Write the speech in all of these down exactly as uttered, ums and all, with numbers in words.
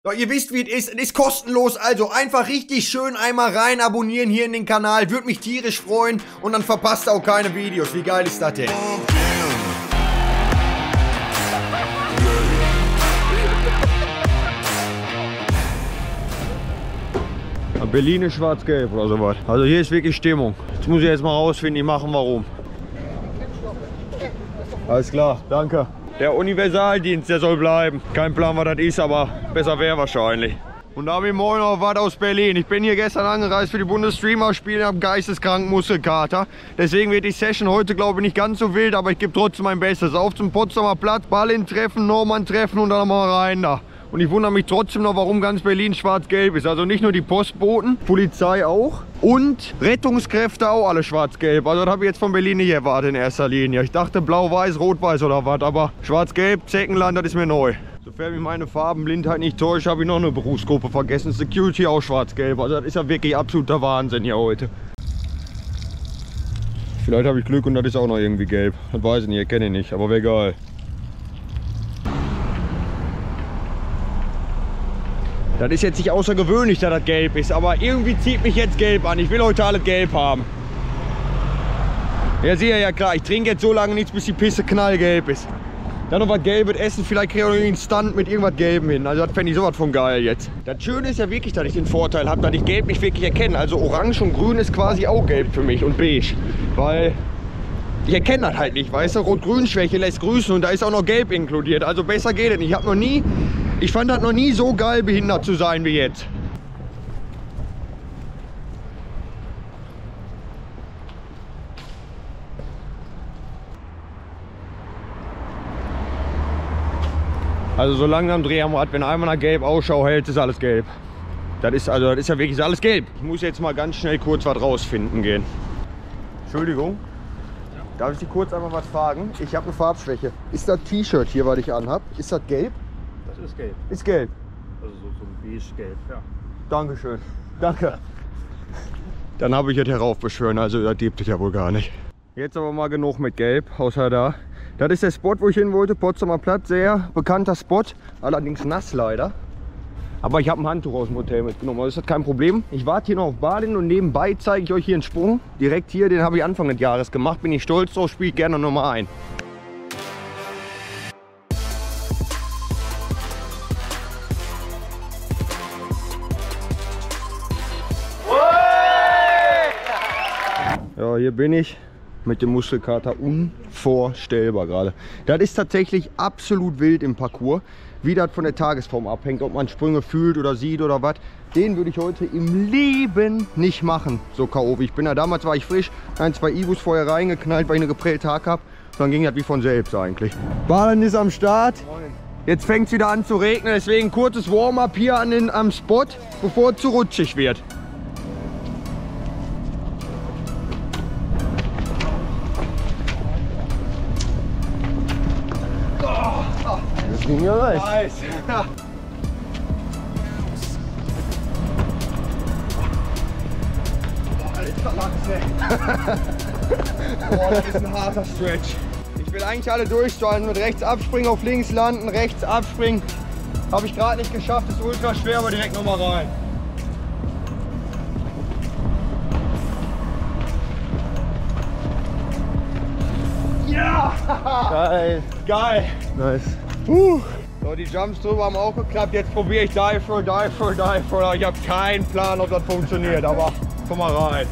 So, ihr wisst, wie es ist. Es ist kostenlos, also einfach richtig schön einmal rein abonnieren hier in den Kanal. Würde mich tierisch freuen und dann verpasst ihr auch keine Videos. Wie geil ist das denn? Berlin ist schwarz-gelb oder sowas. Also hier ist wirklich Stimmung. Jetzt muss ich jetzt mal rausfinden, die machen warum. Alles klar, danke. Der Universaldienst, der soll bleiben. Kein Plan, was das ist, aber besser wäre wahrscheinlich. Und da habe ich morgen noch was aus Berlin. Ich bin hier gestern angereist für die Bundesstreamer-Spiele, habe geisteskranken Muskelkater. Deswegen wird die Session heute, glaube ich, nicht ganz so wild, aber ich gebe trotzdem mein Bestes. Auf zum Potsdamer Platz, Ballin treffen, Norman treffen und dann mal rein da. Und ich wundere mich trotzdem noch, warum ganz Berlin schwarz-gelb ist. Also nicht nur die Postboten, Polizei auch und Rettungskräfte auch alle schwarz-gelb. Also das habe ich jetzt von Berlin nicht erwartet in erster Linie. Ich dachte blau-weiß, rot-weiß oder was, aber schwarz-gelb, Zeckenland, das ist mir neu. Sofern mich meine Farbenblindheit nicht täuscht, habe ich noch eine Berufsgruppe vergessen. Security auch schwarz-gelb. Also das ist ja wirklich absoluter Wahnsinn hier heute. Vielleicht habe ich Glück und das ist auch noch irgendwie gelb. Das weiß ich nicht, kenne ich nicht, aber wäre geil. Das ist jetzt nicht außergewöhnlich, dass das gelb ist, aber irgendwie zieht mich jetzt gelb an. Ich will heute alles gelb haben. Ja, seht ihr ja klar, ich trinke jetzt so lange nichts, bis die Pisse knallgelb ist. Dann noch was Gelbes essen, vielleicht kriege ich auch noch einen Stunt mit irgendwas Gelbem hin. Also das fände ich sowas von geil jetzt. Das Schöne ist ja wirklich, dass ich den Vorteil habe, dass ich Gelb nicht wirklich erkenne. Also Orange und Grün ist quasi auch Gelb für mich und Beige. Weil ich erkenne das halt nicht, weißt du? Rot-Grün-Schwäche lässt grüßen und da ist auch noch Gelb inkludiert. Also besser geht es nicht. Ich habe noch nie... Ich fand das noch nie so geil, behindert zu sein wie jetzt. Also so langsam Dreh am Rad, wenn einmal nach gelb Ausschau hält, ist alles gelb. Das ist also das ist ja wirklich alles gelb. Ich muss jetzt mal ganz schnell kurz was rausfinden gehen. Entschuldigung. Darf ich Sie kurz einmal was fragen? Ich habe eine Farbschwäche. Ist das T-Shirt hier, was ich anhab, ist das gelb? Das ist gelb. Ist gelb. Also so, so ein beige-gelb, ja. Dankeschön. Danke. Dann habe ich es heraufbeschwören, also das gibt es ja wohl gar nicht. Jetzt aber mal genug mit Gelb, außer da. Das ist der Spot, wo ich hin wollte, Potsdamer Platz, sehr bekannter Spot, allerdings nass leider. Aber ich habe ein Handtuch aus dem Hotel mitgenommen, also ist das kein Problem. Ich warte hier noch auf Ballin und nebenbei zeige ich euch hier einen Sprung. Direkt hier, den habe ich Anfang des Jahres gemacht, bin ich stolz drauf, spiele ich gerne nochmal ein. Ja, hier bin ich mit dem Muskelkater, unvorstellbar gerade. Das ist tatsächlich absolut wild im Parcours, wie das von der Tagesform abhängt, ob man Sprünge fühlt oder sieht oder was. Den würde ich heute im Leben nicht machen, so K O wie ich bin. Ja, damals war ich frisch, ein, zwei Ibus vorher reingeknallt, weil ich eine geprellte Tag habe. Dann ging das wie von selbst eigentlich. Ballin ist am Start. Jetzt fängt es wieder an zu regnen, deswegen kurzes Warm-up hier an den, am Spot, bevor es zu rutschig wird. Das ging ja leicht. Nice. Boah, Alter, Lachse. Boah, das ist ein harter Stretch. Ich will eigentlich alle durchsteuern, mit rechts abspringen, auf links landen, rechts abspringen. Habe ich gerade nicht geschafft, ist ultra schwer, aber direkt nochmal rein. Ja! Geil! Geil! Nice! Uh. So, die Jumps drüber haben auch geklappt. Jetzt probiere ich Dive for, Dive for, Dive for. Ich habe keinen Plan, ob das funktioniert, aber komm mal rein.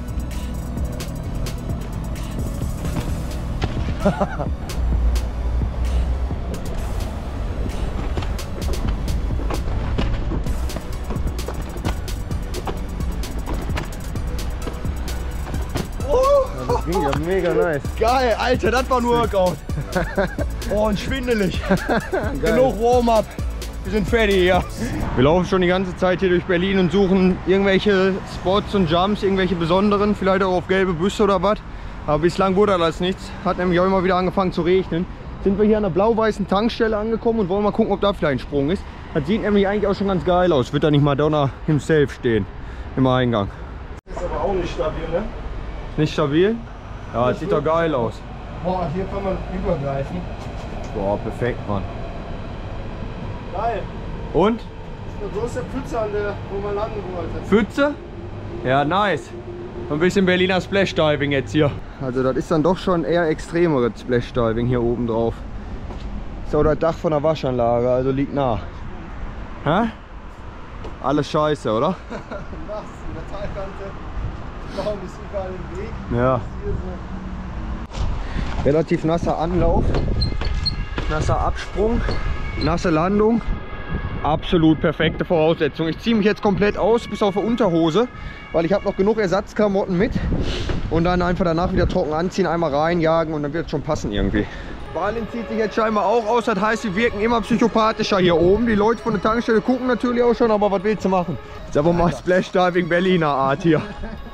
Das ging ja mega nice. Geil, Alter, das war ein Workout. Oh, und schwindelig. Genug Warm-up. Wir sind fertig hier. Wir laufen schon die ganze Zeit hier durch Berlin und suchen irgendwelche Spots und Jumps, irgendwelche besonderen, vielleicht auch auf gelbe Büste oder was. Aber bislang wurde das nichts. Hat nämlich auch immer wieder angefangen zu regnen. Sind wir hier an der blau-weißen Tankstelle angekommen und wollen mal gucken, ob da vielleicht ein Sprung ist. Das sieht nämlich eigentlich auch schon ganz geil aus. Wird da nicht Madonna himself stehen im Eingang. Ist aber auch nicht stabil, ne? Nicht stabil? Ja, das sieht doch geil aus. Boah, hier kann man übergreifen. Boah, perfekt, Mann. Geil. Und? eine große Pfütze, an der, wo man landen wollte. Pfütze? Ja, nice. Ein bisschen Berliner Splashdiving jetzt hier. Also das ist dann doch schon eher extremeres Splashdiving hier oben drauf. Ist auch das Dach von der Waschanlage, also liegt nah. Hä? Alles scheiße, oder? Nass, in der Talkante. Baum ist überall im Weg. Ja. Hier so. Relativ nasser Anlauf, nasser Absprung, nasse Landung. Absolut perfekte Voraussetzung. Ich ziehe mich jetzt komplett aus, bis auf die Unterhose, weil ich habe noch genug Ersatzklamotten mit. Und dann einfach danach wieder trocken anziehen, einmal reinjagen und dann wird es schon passen irgendwie. Balin zieht sich jetzt scheinbar auch aus, das heißt, wir wirken immer psychopathischer hier oben. Die Leute von der Tankstelle gucken natürlich auch schon, aber was willst du machen? Ist aber mal Splashdiving Berliner Art hier.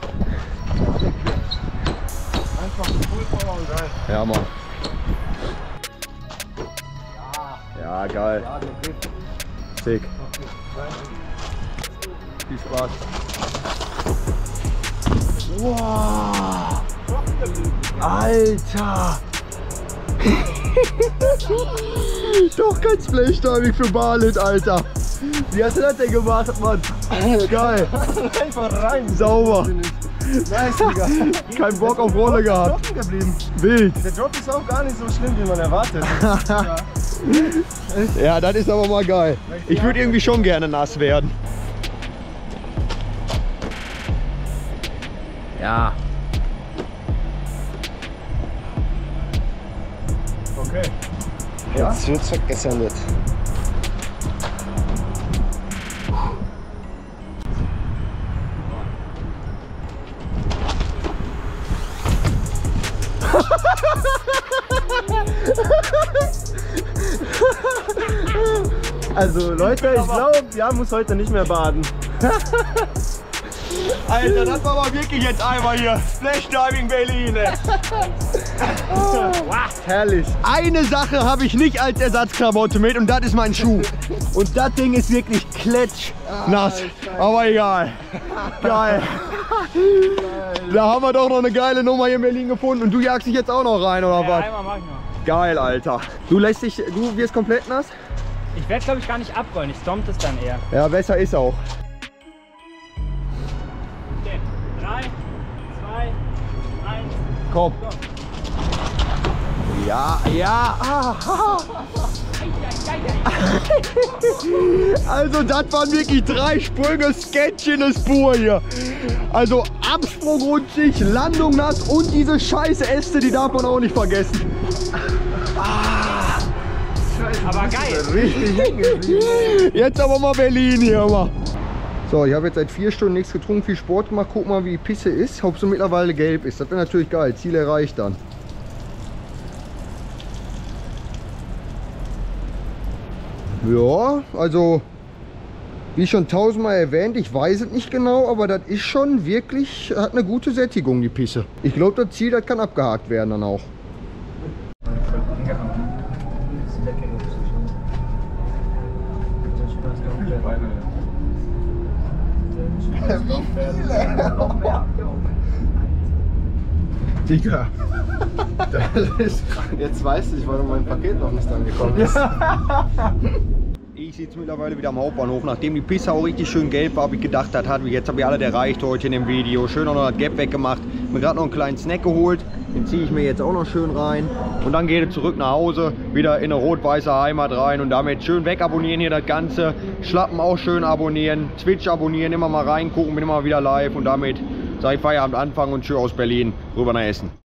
Einfach Full Power und geil. Ja, Mann. Ja, geil. Ja, der Grip. Sick. Viel Spaß. Wow. Alter. Doch kein Splashdiving für Balin, Alter. Wie hast du das denn gemacht, Mann? Geil. Einfach rein. Sauber. Nice, Digga. Kein Bock auf Rolle gehabt. Trocken geblieben. Wild. Der Drop ist auch gar nicht so schlimm, wie man erwartet. Ja. Ja, das ist aber mal geil. Ich würde irgendwie schon gerne nass werden. Ja. Okay. Ja? Jetzt wird's weggesendet. Also Leute, ich glaube, Jan muss heute nicht mehr baden. Alter, das war mal wirklich jetzt einmal hier. Splashdiving Berlin. Herrlich. Eine Sache habe ich nicht als Ersatzklamotte mit und das ist mein Schuh. Und das Ding ist wirklich klatschnass. Aber egal. Geil. Da haben wir doch noch eine geile Nummer hier in Berlin gefunden und du jagst dich jetzt auch noch rein, oder Ja, was? einmal mach ich noch. Geil, Alter. Du lässt dich, du wirst komplett nass? Ich werde glaube ich gar nicht abrollen, ich stompt es dann eher. Ja, besser ist auch. Okay, drei, zwei, eins. Komm. Ja, ja. Ah, ah. Also das waren wirklich drei Sprünge, Sketch in der Spur hier. Also Absprung rutschig, Landung nass und diese scheiße Äste, die darf man auch nicht vergessen. Ah, Aber geil. Richtig hängen geblieben. jetzt aber mal Berlin hier mal. So, ich habe jetzt seit vier Stunden nichts getrunken, viel Sport gemacht. Guck mal, wie die Pisse ist. Hauptsache mittlerweile gelb ist. Das wäre natürlich geil. Ziel erreicht dann. Ja, also wie schon tausendmal erwähnt, ich weiß es nicht genau, aber das ist schon wirklich, hat eine gute Sättigung, die Pisse. Ich glaube, das Ziel, das kann abgehakt werden dann auch. Digga. Das ist, jetzt weiß ich, warum mein Paket noch nicht angekommen ist. Ich sitze mittlerweile wieder am Hauptbahnhof. Nachdem die Pisse auch richtig schön gelb war, habe ich gedacht, das hat, jetzt habe ich alle erreicht heute in dem Video. Schön auch noch das Gap weggemacht. Mir gerade noch einen kleinen Snack geholt. Den ziehe ich mir jetzt auch noch schön rein. Und dann geht es zurück nach Hause, wieder in eine rot-weiße Heimat rein. Und damit schön wegabonnieren hier das Ganze. Schlappen auch schön abonnieren. Twitch abonnieren, immer mal reingucken, bin immer wieder live. Und damit sage ich Feierabend anfangen und tschüss aus Berlin. Rüber nach Essen.